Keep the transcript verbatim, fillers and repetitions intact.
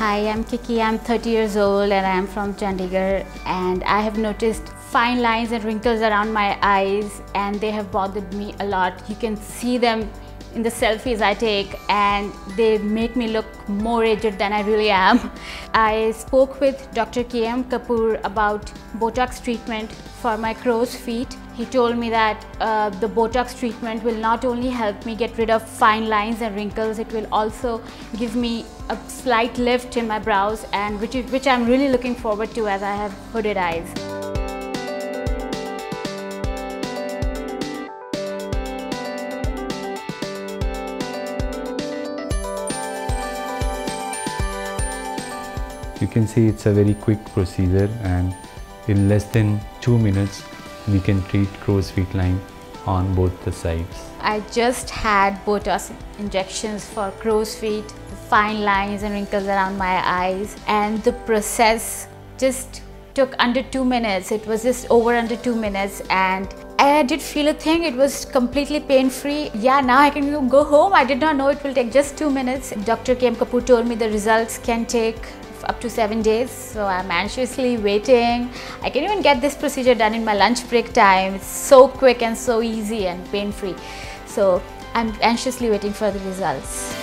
Hi, I'm Kiki. I'm thirty years old and I'm from Chandigarh, and I have noticed fine lines and wrinkles around my eyes, and they have bothered me a lot. You can see them in the selfies I take, and they make me look more aged than I really am. I spoke with Doctor K M Kapoor about Botox treatment for my crow's feet. He told me that uh, the Botox treatment will not only help me get rid of fine lines and wrinkles, it will also give me a slight lift in my brows, and which, is, which I'm really looking forward to as I have hooded eyes. You can see it's a very quick procedure, and in less than two minutes we can treat crow's feet line on both the sides. I just had Botox injections for crow's feet, fine lines and wrinkles around my eyes, and the process just took under two minutes. It was just over under two minutes, and I did feel a thing. It was completely pain-free. Yeah, now I can go home. I did not know it will take just two minutes. Doctor K M Kapoor told me the results can take up to seven days, so I'm anxiously waiting. I can even get this procedure done in my lunch break time. It's so quick and so easy and pain-free. So I'm anxiously waiting for the results.